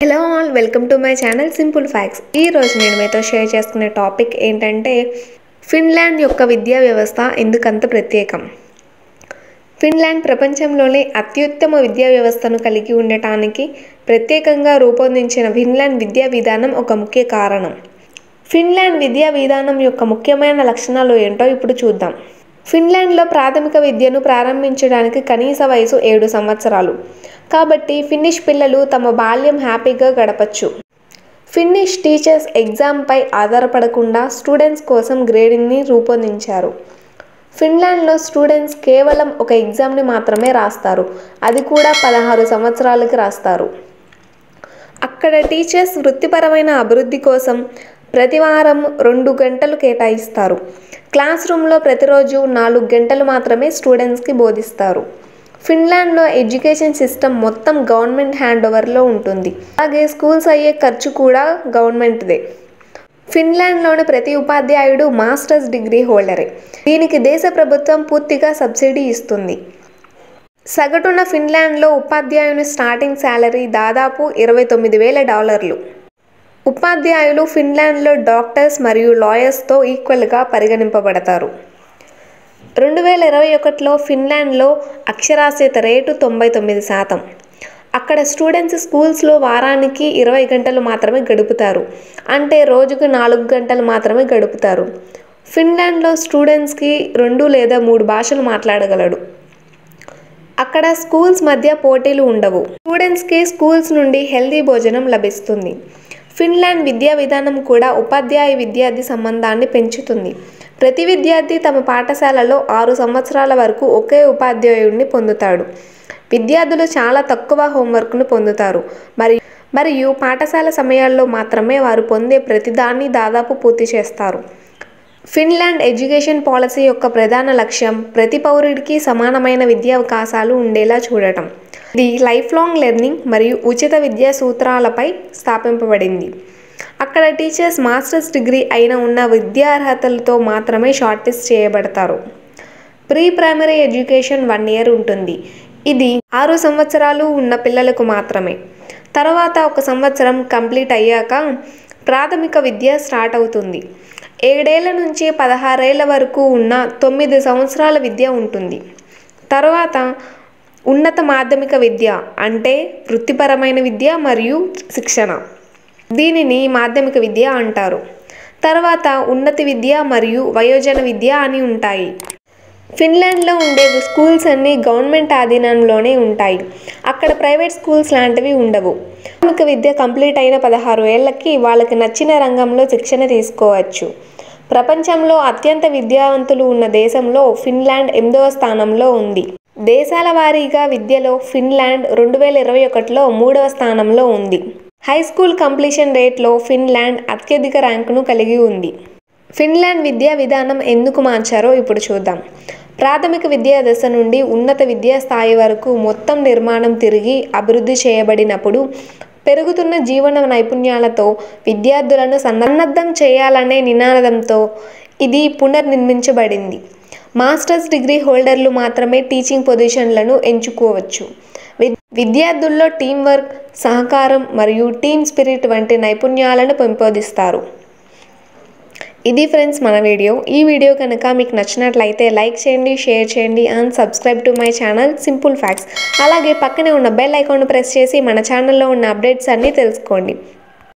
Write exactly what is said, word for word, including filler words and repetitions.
Hello all, welcome to my channel simple facts. ఈ రోజు నేను మీతో షేర్ చేసుకునే టాపిక్ ఏంటంటే ఫిన్లాండ్ యొక్క విద్యా వ్యవస్థ ఎందుకంత ప్రత్యేకం. ఫిన్లాండ్ ప్రపంచంలోనే అత్యుత్తమ విద్యా వ్యవస్థను కలిగి ఉండటానికి ప్రత్యేకంగా రూపొందించిన ఫిన్లాండ్ విద్యా విధానం ఒక ముఖ్య కారణం. ఫిన్లాండ్ విద్యా విధానం యొక్క ముఖ్యమైన లక్షణాలు ఏంటో ఇప్పుడు చూద్దాం. ఫిన్లాండ్లో ప్రాథమిక విద్యను ప్రారంభించడానికి కనీస వయసు ఏడు సంవత్సరాలు. కాబట్టి ఫిన్నిష్ పిల్లలు తమ బాల్యం హ్యాపీగా గడపచ్చు. ఫిన్నిష్ టీచర్స్ ఎగ్జామ్పై ఆధారపడకుండా స్టూడెంట్స్ కోసం గ్రేడింగ్ని రూపొందించారు. ఫిన్లాండ్లో స్టూడెంట్స్ కేవలం ఒక ఎగ్జామ్ని మాత్రమే రాస్తారు, అది కూడా పదహారు సంవత్సరాలకి రాస్తారు. అక్కడ టీచర్స్ వృత్తిపరమైన అభివృద్ధి కోసం ప్రతి వారం రెండు గంటలు కేటాయిస్తారు. క్లాస్ రూమ్లో ప్రతిరోజు నాలుగు గంటలు మాత్రమే స్టూడెంట్స్కి బోధిస్తారు. ఫిన్లాండ్లో ఎడ్యుకేషన్ సిస్టమ్ మొత్తం గవర్నమెంట్ హ్యాండ్ ఓవర్లో ఉంటుంది. అలాగే స్కూల్స్ అయ్యే ఖర్చు కూడా గవర్నమెంట్దే. ఫిన్లాండ్లోని ప్రతి ఉపాధ్యాయుడు మాస్టర్స్ డిగ్రీ హోల్డరే. దీనికి దేశ ప్రభుత్వం పూర్తిగా సబ్సిడీ ఇస్తుంది. సగటున ఫిన్లాండ్లో ఉపాధ్యాయుని స్టార్టింగ్ శాలరీ దాదాపు ఇరవై తొమ్మిది వేల డాలర్లు. ఉపాధ్యాయులు ఫిన్లాండ్లో డాక్టర్స్ మరియు లాయర్స్తో ఈక్వల్గా పరిగణింపబడతారు. రెండు వేల ఇరవై ఒకటిలో ఫిన్లాండ్లో అక్షరాస్యత రేటు తొంభై తొమ్మిది శాతం. అక్కడ స్టూడెంట్స్ స్కూల్స్లో వారానికి ఇరవై గంటలు మాత్రమే గడుపుతారు, అంటే రోజుకు నాలుగు గంటలు మాత్రమే గడుపుతారు. ఫిన్లాండ్లో స్టూడెంట్స్కి రెండు లేదా మూడు భాషలు మాట్లాడగలడు. అక్కడ స్కూల్స్ మధ్య పోటీలు ఉండవు. స్టూడెంట్స్కి స్కూల్స్ నుండి హెల్దీ భోజనం లభిస్తుంది. ఫిన్లాండ్ విద్యా విధానం కూడా ఉపాధ్యాయ విద్యార్థి సంబంధాన్ని పెంచుతుంది. ప్రతి విద్యార్థి తమ పాఠశాలలో ఆరు సంవత్సరాల వరకు ఒకే ఉపాధ్యాయుడిని పొందుతాడు. విద్యార్థులు చాలా తక్కువ హోంవర్క్ను పొందుతారు మరియు మరియు పాఠశాల సమయాల్లో మాత్రమే వారు పొందే ప్రతిదాన్ని దాదాపు పూర్తి చేస్తారు. ఫిన్లాండ్ ఎడ్యుకేషన్ పాలసీ యొక్క ప్రధాన లక్ష్యం ప్రతి పౌరుడికి సమానమైన విద్యా అవకాశాలు ఉండేలా చూడటం. ఇది లైఫ్ లాంగ్ లెర్నింగ్ మరియు ఉచిత విద్యా సూత్రాలపై స్థాపింపబడింది. అక్కడ టీచర్స్ మాస్టర్స్ డిగ్రీ అయిన ఉన్న విద్యార్హతలతో మాత్రమే షార్ట్ లిస్ట్ చేయబడతారు. Pre primary education one year ఉంటుంది. ఇది ఆరు సంవత్సరాలు ఉన్న పిల్లలకు మాత్రమే. తర్వాత ఒక సంవత్సరం కంప్లీట్ అయ్యాక ప్రాథమిక విద్య స్టార్ట్ అవుతుంది. ఏడేళ్ల నుంచి పదహారేళ్ల వరకు ఉన్న తొమ్మిది సంవత్సరాల విద్య ఉంటుంది. తర్వాత ఉన్నత మాధ్యమిక విద్య అంటే వృత్తిపరమైన విద్య మరియు శిక్షణ. దీనిని మాధ్యమిక విద్య అంటారు. తర్వాత ఉన్నత విద్య మరియు వయోజన విద్య అని ఉంటాయి. ఫిన్లాండ్లో ఉండే స్కూల్స్ అన్నీ గవర్నమెంట్ ఆధీనంలోనే ఉంటాయి. అక్కడ ప్రైవేట్ స్కూల్స్ లాంటివి ఉండవు. ప్రాథమిక విద్య కంప్లీట్ అయిన పదహారు ఏళ్లకి వాళ్ళకి నచ్చిన రంగంలో శిక్షణ తీసుకోవచ్చు. ప్రపంచంలో అత్యంత విద్యావంతులు ఉన్న దేశంలో ఫిన్లాండ్ ఎనిమిదవ స్థానంలో ఉంది. దేశాల వారీగా విద్యలో ఫిన్లాండ్ రెండు వేల ఇరవై ఒకటిలో మూడవ స్థానంలో ఉంది. హై స్కూల్ కంప్లీషన్ రేట్లో ఫిన్లాండ్ అత్యధిక ర్యాంకును కలిగి ఉంది. ఫిన్లాండ్ విద్యా విధానం ఎందుకు మార్చారో ఇప్పుడు చూద్దాం. ప్రాథమిక విద్యా దశ నుండి ఉన్నత విద్యా స్థాయి వరకు మొత్తం నిర్మాణం తిరిగి అభివృద్ధి చేయబడినప్పుడు పెరుగుతున్న జీవన నైపుణ్యాలతో విద్యార్థులను సన్నద్ధం చేయాలనే నినాదంతో ఇది పునర్నిర్మించబడింది. మాస్టర్స్ డిగ్రీ హోల్డర్లు మాత్రమే టీచింగ్ పొజిషన్లను ఎంచుకోవచ్చు. విద్యార్థుల్లో టీం వర్క్, సహకారం మరియు టీమ్ స్పిరిట్ వంటి నైపుణ్యాలను పెంపొందిస్తారు. ఇది ఫ్రెండ్స్ మన వీడియో. ఈ వీడియో కనుక మీకు నచ్చినట్లయితే లైక్ చేయండి, షేర్ చేయండి and subscribe to my channel simple facts. అలాగే పక్కనే ఉన్న బెల్ ఐకాన్ను ప్రెస్ చేసి మన ఛానల్లో ఉన్న అప్డేట్స్ అన్నీ తెలుసుకోండి.